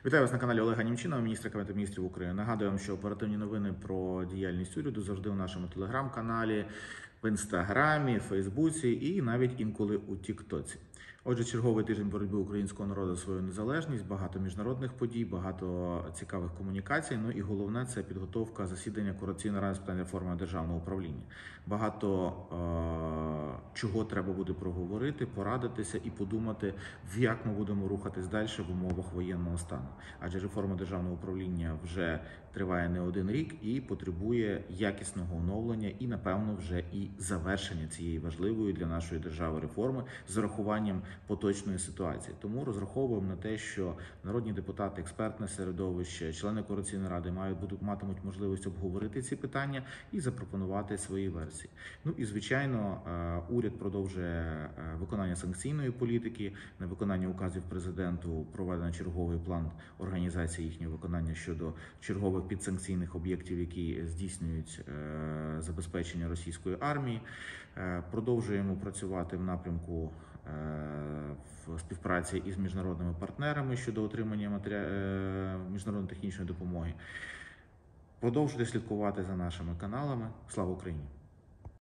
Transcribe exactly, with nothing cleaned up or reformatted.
Вітаю вас на каналі Олега Німчинова, міністра Кабінету міністрів України. Нагадую вам, що оперативні новини про діяльність уряду завжди у нашому телеграм-каналі, в інстаграмі, Фейсбуці і навіть інколи у Тіктоці. Отже, черговий тиждень боротьби українського народу за свою незалежність, багато міжнародних подій, багато цікавих комунікацій. Ну і головне – це підготовка засідання Координаційної ради з питань реформи державного управління. Багато е чого треба буде проговорити, порадитися і подумати, як ми будемо рухатись далі в умовах воєнного стану. Адже реформа державного управління вже триває не один рік і потребує якісного оновлення і, напевно, вже і завершення цієї важливої для нашої держави реформи з урахуванням поточної ситуації. Тому розраховуємо на те, що народні депутати, експертне середовище, члени Координаційної ради мають будуть матимуть можливість обговорити ці питання і запропонувати свої версії. Ну і звичайно, уряд продовжує виконання санкційної політики, на виконання указів президенту проведено черговий план організації їхнього виконання щодо чергових підсанкційних об'єктів, які здійснюють забезпечення російської армії. Продовжуємо працювати в напрямку в співпраці із міжнародними партнерами щодо отримання матері... міжнародної технічної допомоги. Продовжуйте слідкувати за нашими каналами. Слава Україні!